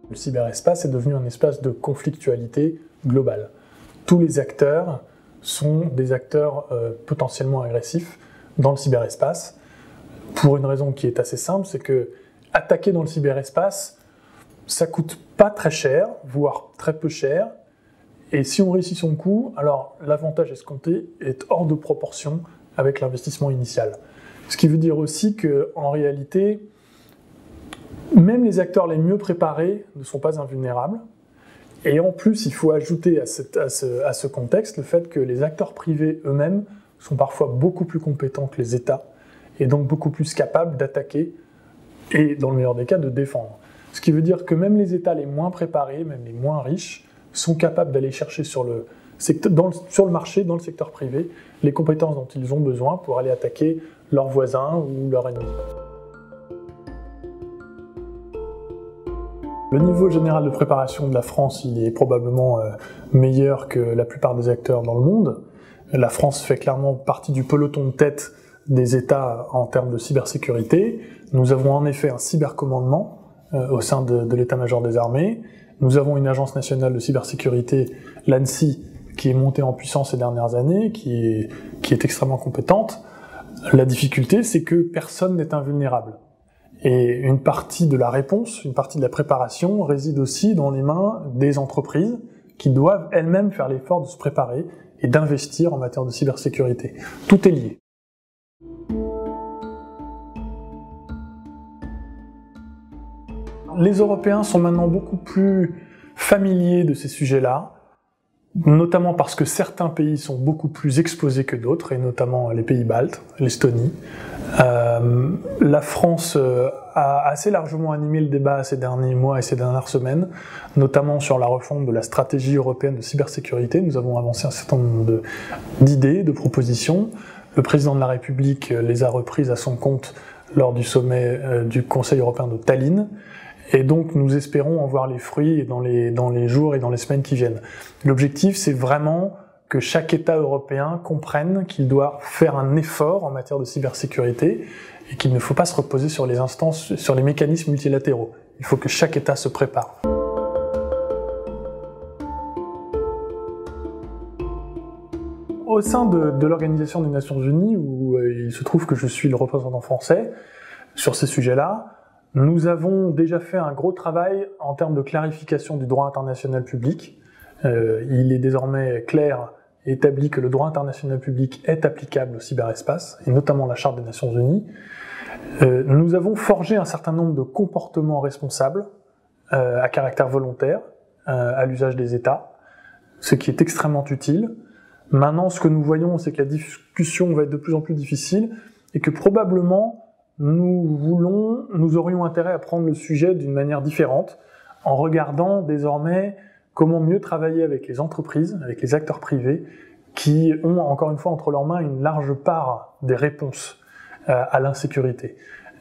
Le cyberespace est devenu un espace de conflictualité globale. Tous les acteurs sont des acteurs potentiellement agressifs dans le cyberespace, pour une raison qui est assez simple, c'est que attaquer dans le cyberespace, ça coûte pas très cher, voire très peu cher, et si on réussit son coup, alors l'avantage escompté est hors de proportion avec l'investissement initial. Ce qui veut dire aussi qu'en réalité, même les acteurs les mieux préparés ne sont pas invulnérables. Et en plus, il faut ajouter à ce contexte le fait que les acteurs privés eux-mêmes sont parfois beaucoup plus compétents que les États, et donc beaucoup plus capables d'attaquer et, dans le meilleur des cas, de défendre. Ce qui veut dire que même les États les moins préparés, même les moins riches, sont capables d'aller chercher sur le marché, dans le secteur privé, les compétences dont ils ont besoin pour aller attaquer leurs voisins ou leurs ennemis. Le niveau général de préparation de la France, il est probablement meilleur que la plupart des acteurs dans le monde. La France fait clairement partie du peloton de tête des États en termes de cybersécurité. Nous avons en effet un cybercommandement au sein de l'état-major des armées. Nous avons une agence nationale de cybersécurité, l'ANSSI, qui est montée en puissance ces dernières années, qui est extrêmement compétente. La difficulté, c'est que personne n'est invulnérable. Et une partie de la réponse, une partie de la préparation réside aussi dans les mains des entreprises qui doivent elles-mêmes faire l'effort de se préparer et d'investir en matière de cybersécurité. Tout est lié. Les Européens sont maintenant beaucoup plus familiers de ces sujets-là, notamment parce que certains pays sont beaucoup plus exposés que d'autres, et notamment les pays baltes, l'Estonie. La France a assez largement animé le débat ces derniers mois et ces dernières semaines, notamment sur la refonte de la stratégie européenne de cybersécurité. Nous avons avancé un certain nombre d'idées, de propositions. Le président de la République les a reprises à son compte lors du sommet du Conseil européen de Tallinn. Et donc nous espérons en voir les fruits dans les jours et dans les semaines qui viennent. L'objectif, c'est vraiment que chaque État européen comprenne qu'il doit faire un effort en matière de cybersécurité et qu'il ne faut pas se reposer sur les instances, sur les mécanismes multilatéraux. Il faut que chaque État se prépare. Au sein de l'Organisation des Nations Unies, où il se trouve que je suis le représentant français sur ces sujets-là, nous avons déjà fait un gros travail en termes de clarification du droit international public. Il est désormais clair et établi que le droit international public est applicable au cyberespace, et notamment la Charte des Nations Unies. Nous avons forgé un certain nombre de comportements responsables à caractère volontaire à l'usage des États, ce qui est extrêmement utile. Maintenant, ce que nous voyons, c'est que la discussion va être de plus en plus difficile et que probablement nous aurions intérêt à prendre le sujet d'une manière différente, en regardant désormais comment mieux travailler avec les entreprises, avec les acteurs privés, qui ont encore une fois entre leurs mains une large part des réponses à l'insécurité.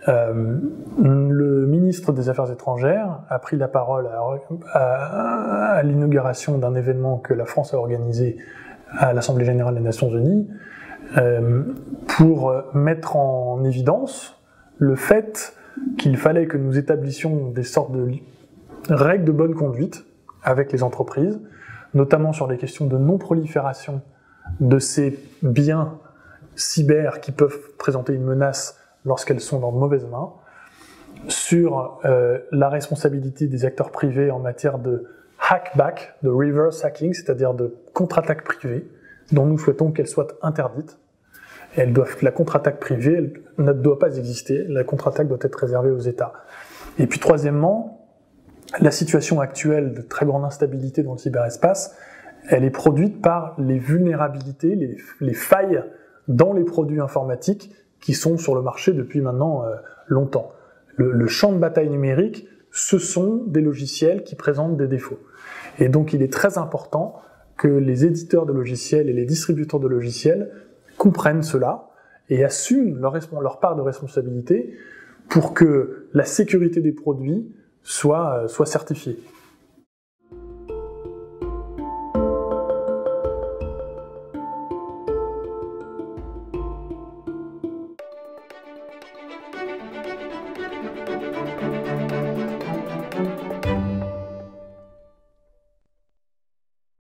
Le ministre des Affaires étrangères a pris la parole à l'inauguration d'un événement que la France a organisé à l'Assemblée générale des Nations Unies, pour mettre en évidence le fait qu'il fallait que nous établissions des sortes de règles de bonne conduite avec les entreprises, notamment sur les questions de non-prolifération de ces biens cyber qui peuvent présenter une menace lorsqu'elles sont dans de mauvaises mains, sur la responsabilité des acteurs privés en matière de hackback, de reverse hacking, c'est-à-dire de contre-attaque privée, dont nous souhaitons qu'elle soit interdite. La contre-attaque privée, elle ne doit pas exister, la contre-attaque doit être réservée aux États. Et puis troisièmement, la situation actuelle de très grande instabilité dans le cyberespace, elle est produite par les vulnérabilités, les failles dans les produits informatiques qui sont sur le marché depuis maintenant longtemps. Le champ de bataille numérique, ce sont des logiciels qui présentent des défauts. Et donc il est très important que les éditeurs de logiciels et les distributeurs de logiciels comprennent cela et assument leur part de responsabilité pour que la sécurité des produits soit certifiée.